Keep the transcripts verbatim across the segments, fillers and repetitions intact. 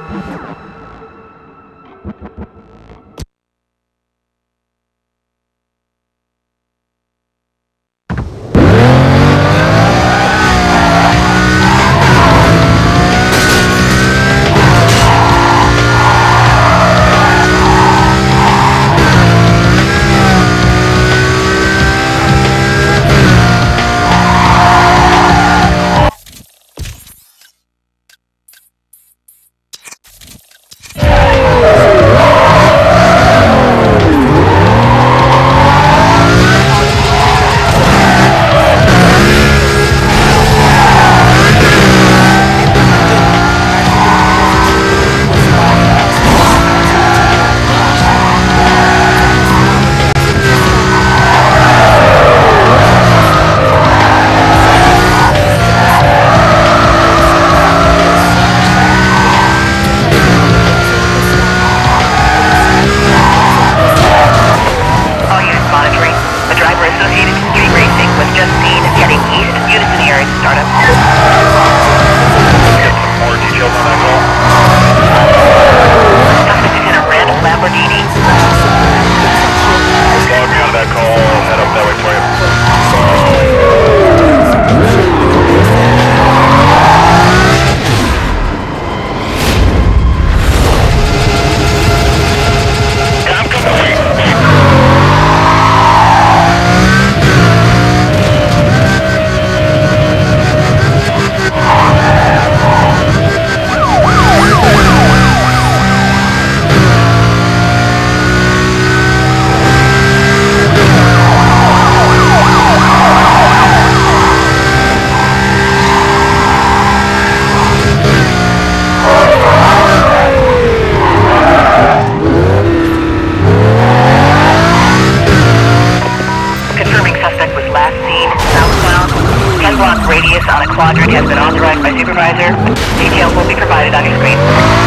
Quadrant has been authorized by supervisor. Details will be provided on your screen.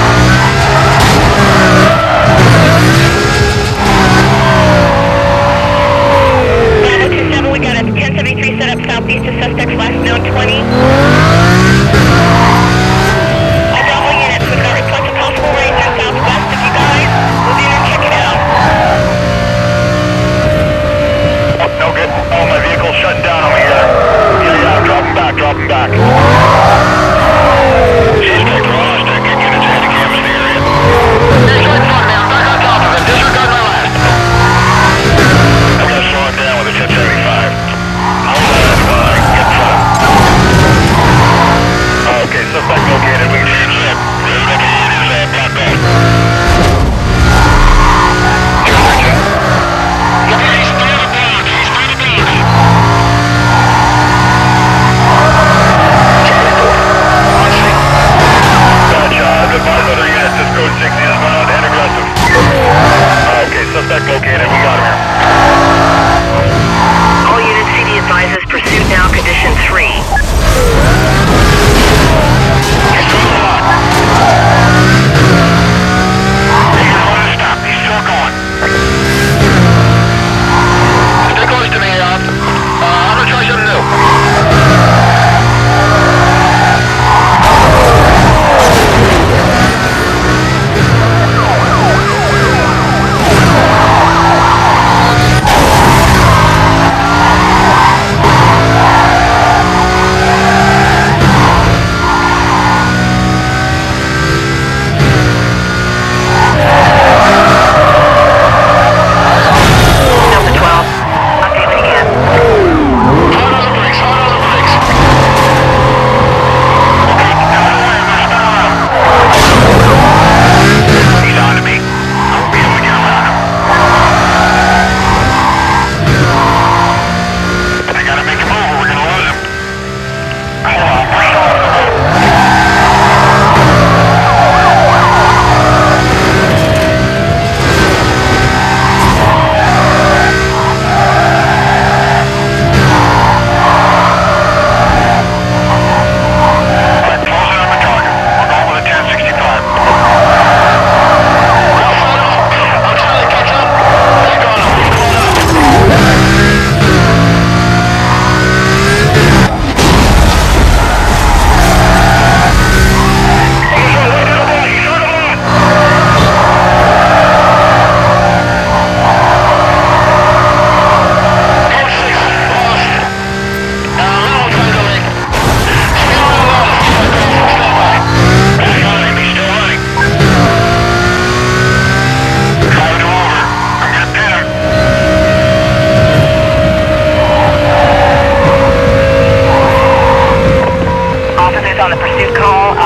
Bravo two seven, we got a ten seventy-three set up southeast of suspects, last known twenty. All Bravo units, we've got reports of possible ranger southwest of you guys. We'll be there, check it out. No good. Oh, my vehicle's shutting down on me here. Yeah, yeah, drop him back, drop him back. Suspect lost, I can get his handicap in the area. Disregard front, man, back on top of him, disregard my last. I'm gonna slow him down with a ten seventy-five. Hold on, that's fine, get in front. Okay, suspect located, we can change that. Suspect is uh, blocked off. He's through the block, he's through the block. Other units, this code sixty is bound and aggressive. Okay, suspect located, we got him here. All units, C D advises pursuit now, condition three. Control lock.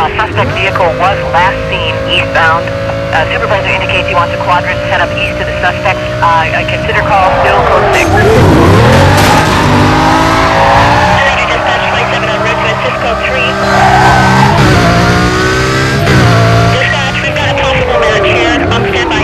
Uh, suspect vehicle was last seen eastbound. Uh, supervisor indicates he wants a quadrant set up east of the suspect. Uh, I consider call still code six. Alrighty, dispatch twenty-seven on route to assist code three. Dispatch, we've got a possible match here. On standby.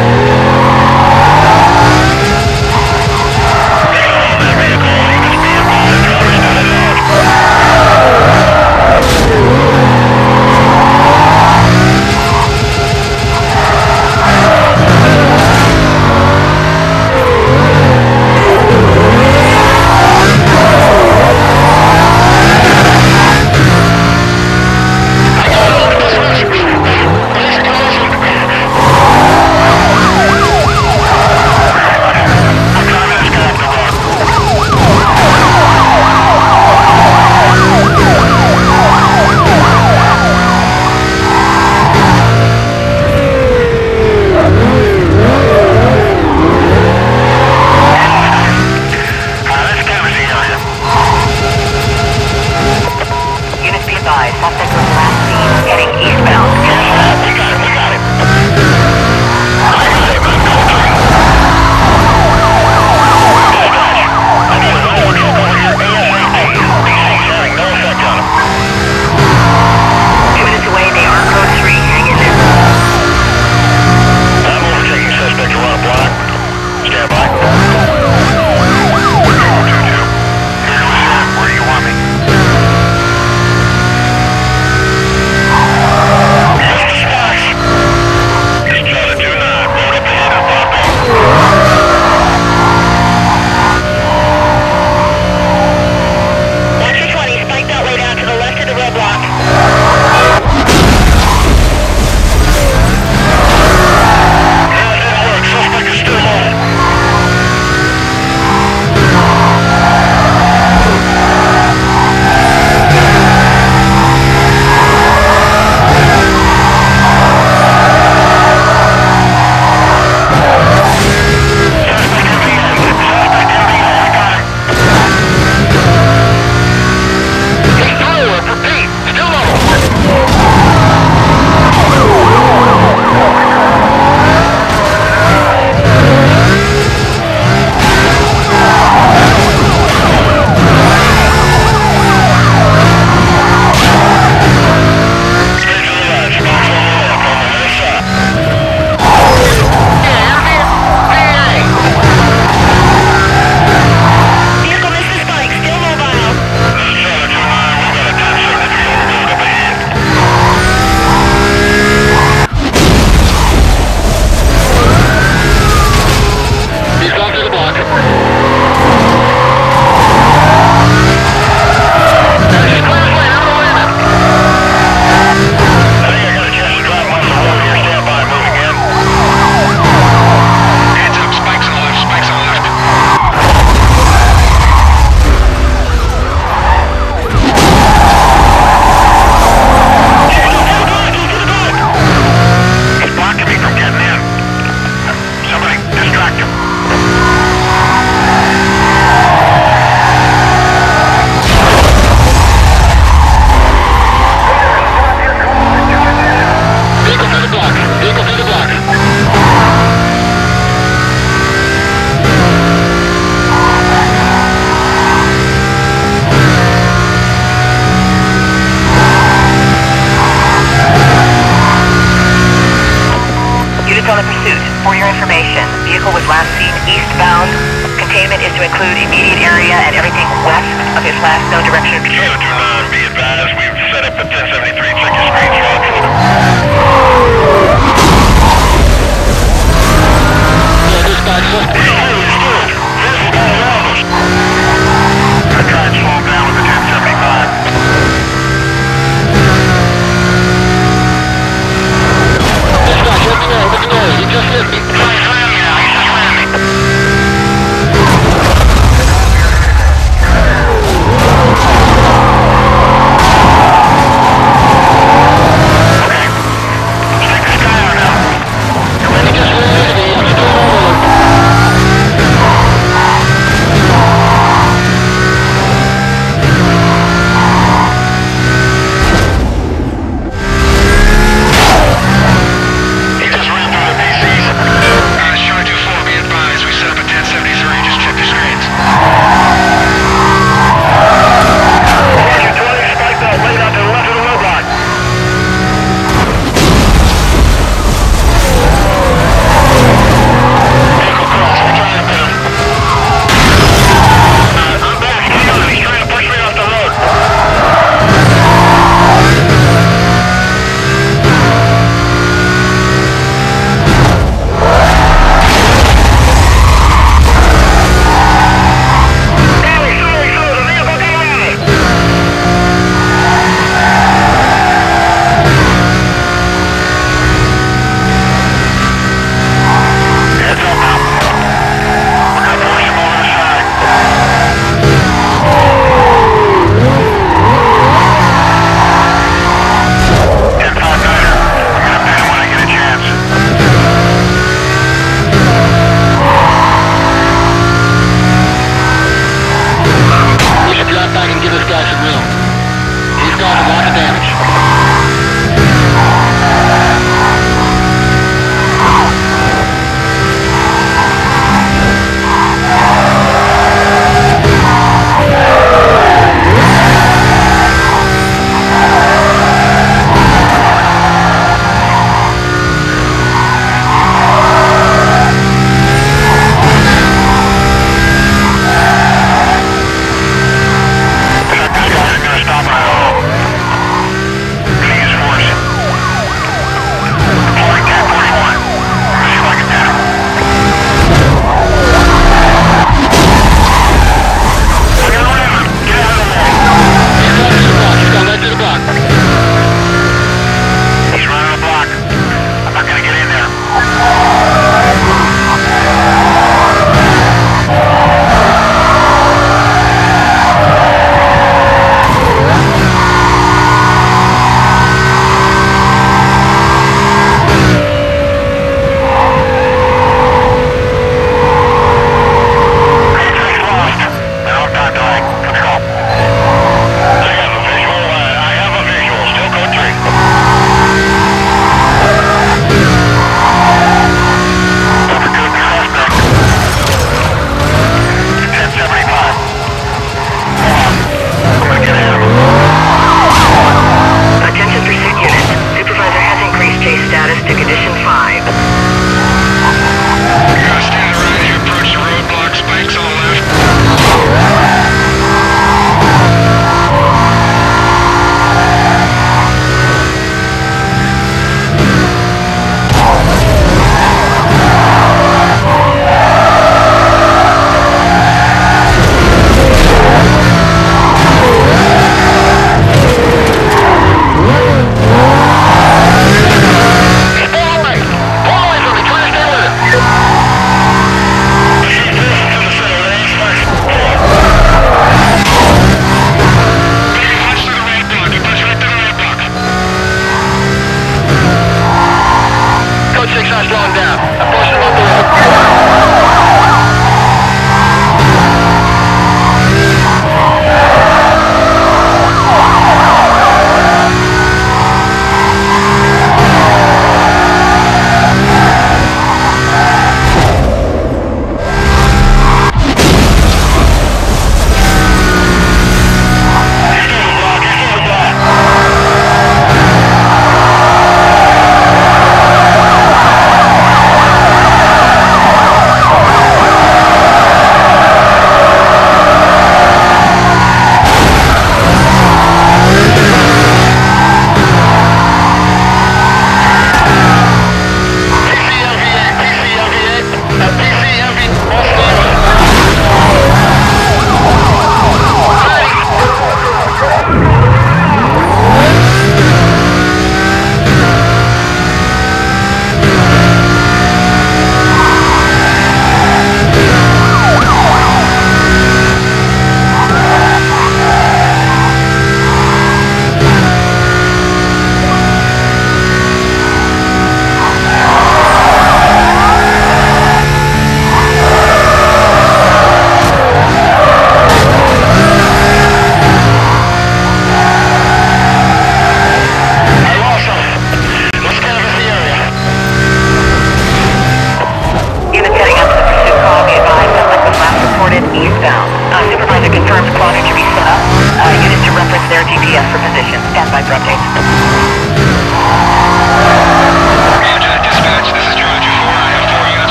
last seen eastbound. Containment is to include immediate area and everything west of his last known direction. zero two nine, be advised, we've set up the ten seventy-three Second Street.